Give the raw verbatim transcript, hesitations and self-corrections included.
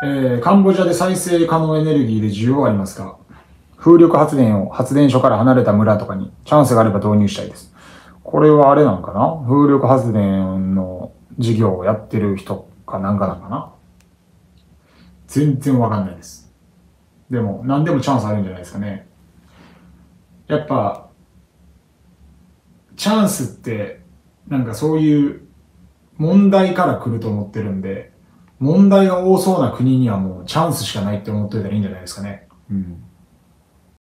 えー、カンボジアで再生可能エネルギーで需要はありますか？風力発電を発電所から離れた村とかにチャンスがあれば導入したいです。これはあれなんかな？風力発電の事業をやってる人かなんかなんかな？全然わかんないです。でも、何でもチャンスあるんじゃないですかね。やっぱ、チャンスって、なんかそういう問題から来ると思ってるんで、問題が多そうな国にはもうチャンスしかないって思っといたらいいんじゃないですかね。うん。